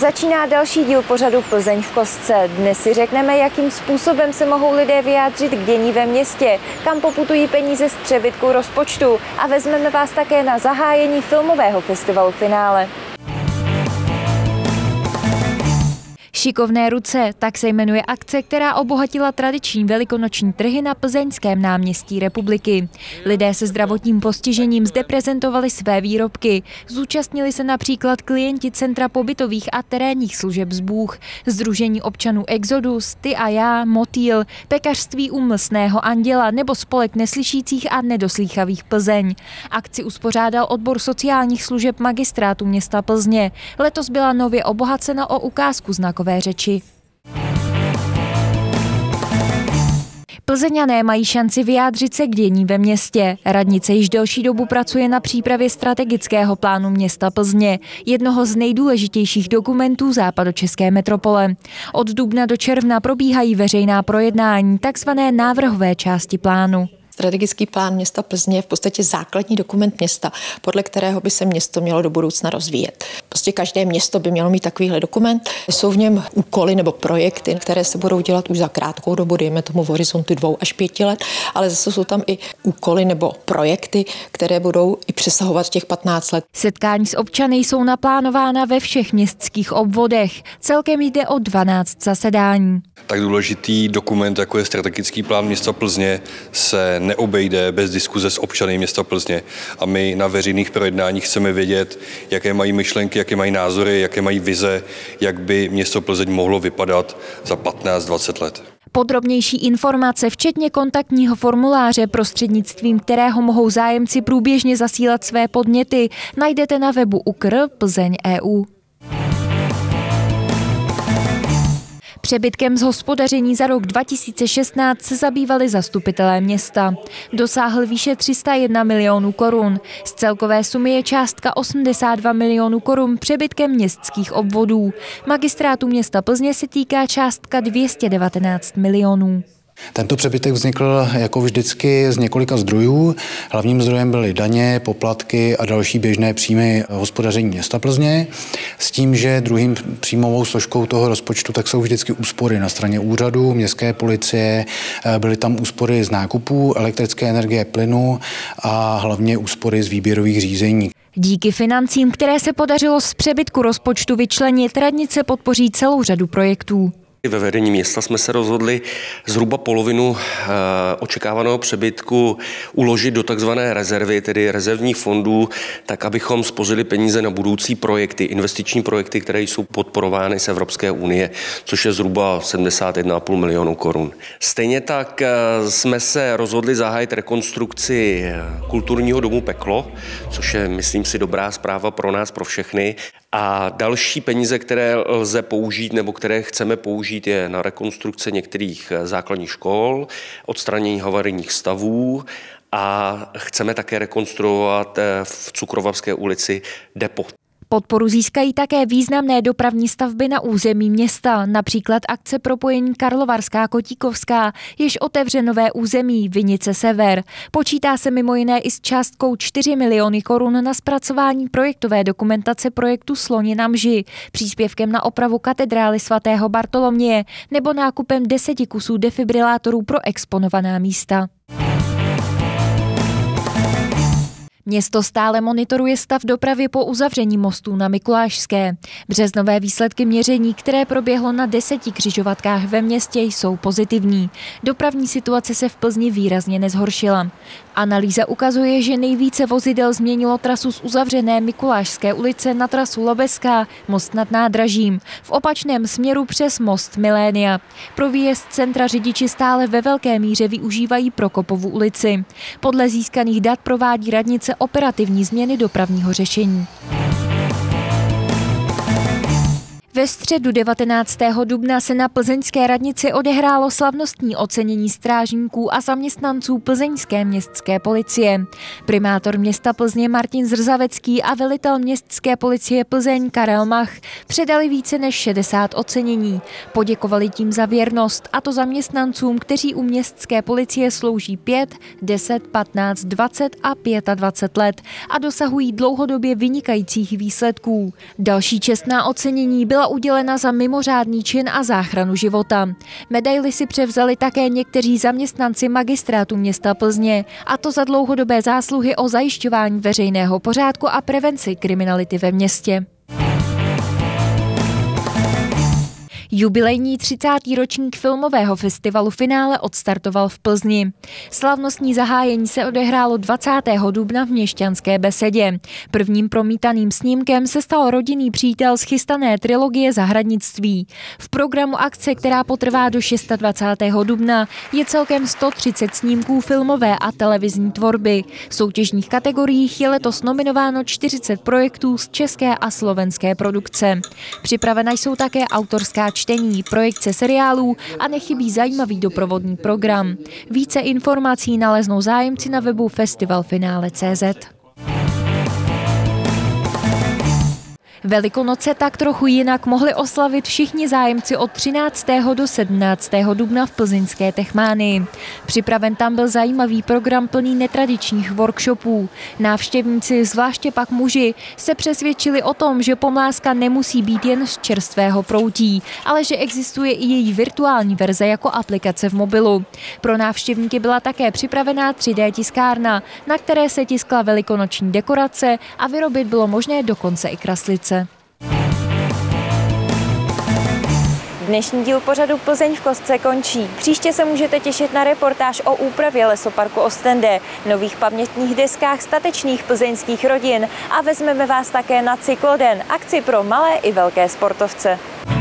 Začíná další díl pořadu Plzeň v kostce. Dnes si řekneme, jakým způsobem se mohou lidé vyjádřit k dění ve městě, kam poputují peníze z přebytku rozpočtu a vezmeme vás také na zahájení filmového festivalu Finále. Šikovné ruce, tak se jmenuje akce, která obohatila tradiční velikonoční trhy na plzeňském náměstí Republiky. Lidé se zdravotním postižením zde prezentovali své výrobky. Zúčastnili se například klienti Centra pobytových a terénních služeb Zbůh, Sdružení občanů Exodus, Ty a já, Motýl, Pekařství u Mlsného anděla nebo Spolek neslyšících a nedoslýchavých Plzeň. Akci uspořádal odbor sociálních služeb Magistrátu města Plzně. Letos byla nově obohacena o ukázku znakové řeči. Plzeňané mají šanci vyjádřit se k dění ve městě. Radnice již delší dobu pracuje na přípravě strategického plánu města Plzně, jednoho z nejdůležitějších dokumentů západočeské metropole. Od dubna do června probíhají veřejná projednání, takzvané návrhové části plánu. Strategický plán města Plzně je v podstatě základní dokument města, podle kterého by se město mělo do budoucna rozvíjet. Prostě každé město by mělo mít takovýhle dokument. Jsou v něm úkoly nebo projekty, které se budou dělat už za krátkou dobu, dejme tomu v horizontu 2 až 5 let, ale zase jsou tam i úkoly nebo projekty, které budou i přesahovat těch 15 let. Setkání s občany jsou naplánována ve všech městských obvodech. Celkem jde o 12 zasedání. Tak důležitý dokument, jako je strategický plán města Plzně, se neobejde bez diskuze s občany města Plzně. A my na veřejných projednáních chceme vědět, jaké mají myšlenky, jaké mají názory, jaké mají vize, jak by město Plzeň mohlo vypadat za 15-20 let. Podrobnější informace, včetně kontaktního formuláře, prostřednictvím kterého mohou zájemci průběžně zasílat své podněty, najdete na webu UKR Plzeň.eu. Přebytkem z hospodaření za rok 2016 se zabývali zastupitelé města. Dosáhl výše 301 milionů korun. Z celkové sumy je částka 82 milionů korun přebytkem městských obvodů. Magistrátu města Plzně se týká částka 219 milionů. Tento přebytek vznikl jako vždycky z několika zdrojů. Hlavním zdrojem byly daně, poplatky a další běžné příjmy hospodaření města Plzně. S tím, že druhým příjmovou složkou toho rozpočtu tak jsou vždycky úspory na straně úřadu, městské policie, byly tam úspory z nákupů elektrické energie, plynu a hlavně úspory z výběrových řízení. Díky financím, které se podařilo z přebytku rozpočtu vyčlenit, radnice podpoří celou řadu projektů. Ve vedení města jsme se rozhodli zhruba polovinu očekávaného přebytku uložit do takzvané rezervy, tedy rezervních fondů, tak abychom spořili peníze na budoucí projekty, investiční projekty, které jsou podporovány z Evropské unie, což je zhruba 71,5 milionů korun. Stejně tak jsme se rozhodli zahájit rekonstrukci kulturního domu Peklo, což je, myslím si, dobrá zpráva pro nás, pro všechny. A další peníze, které lze použít nebo které chceme použít, je na rekonstrukce některých základních škol, odstranění havarijních stavů a chceme také rekonstruovat v Cukrovavské ulici depo. Podporu získají také významné dopravní stavby na území města, například akce propojení Karlovarská-Kotíkovská, jež otevře nové území Vinice Sever. Počítá se mimo jiné i s částkou 4 miliony korun na zpracování projektové dokumentace projektu Sloni na mži, příspěvkem na opravu katedrály svatého Bartoloměje nebo nákupem 10 kusů defibrilátorů pro exponovaná místa. Město stále monitoruje stav dopravy po uzavření mostů na Mikulášské. Březnové výsledky měření, které proběhlo na 10 křižovatkách ve městě, jsou pozitivní. Dopravní situace se v Plzni výrazně nezhoršila. Analýza ukazuje, že nejvíce vozidel změnilo trasu z uzavřené Mikulášské ulice na trasu Lobeská, most nad nádražím, v opačném směru přes most Milénia. Pro výjezd centra řidiči stále ve velké míře využívají Prokopovu ulici. Podle získaných dat provádí radnice operativní změny dopravního řešení. Ve středu 19. dubna se na plzeňské radnici odehrálo slavnostní ocenění strážníků a zaměstnanců plzeňské městské policie. Primátor města Plzně Martin Zrzavecký a velitel městské policie Plzeň Karel Mach předali více než 60 ocenění. Poděkovali tím za věrnost, a to zaměstnancům, kteří u městské policie slouží 5, 10, 15, 20 a 25 let a dosahují dlouhodobě vynikajících výsledků. Další čestná ocenění byla byla udělena za mimořádný čin a záchranu života. Medaili si převzali také někteří zaměstnanci magistrátu města Plzně, a to za dlouhodobé zásluhy o zajišťování veřejného pořádku a prevenci kriminality ve městě. Jubilejní 30. ročník filmového festivalu Finále odstartoval v Plzni. Slavnostní zahájení se odehrálo 20. dubna v Měšťanské besedě. Prvním promítaným snímkem se stal rodinný přítel z chystané trilogie Zahradnictví. V programu akce, která potrvá do 26. dubna, je celkem 130 snímků filmové a televizní tvorby. V soutěžních kategoriích je letos nominováno 40 projektů z české a slovenské produkce. Připravena jsou také autorská čtení, projekce seriálů a nechybí zajímavý doprovodný program. Více informací naleznou zájemci na webu festivalfinále.cz. Velikonoce tak trochu jinak mohli oslavit všichni zájemci od 13. do 17. dubna v plzeňské Techmánii. Připraven tam byl zajímavý program plný netradičních workshopů. Návštěvníci, zvláště pak muži, se přesvědčili o tom, že pomlázka nemusí být jen z čerstvého proutí, ale že existuje i její virtuální verze jako aplikace v mobilu. Pro návštěvníky byla také připravená 3D tiskárna, na které se tiskla velikonoční dekorace a vyrobit bylo možné dokonce i kraslice. Dnešní díl pořadu Plzeň v kostce končí. Příště se můžete těšit na reportáž o úpravě lesoparku Ostende, nových pamětních deskách statečných plzeňských rodin a vezmeme vás také na Cykloden, akci pro malé i velké sportovce.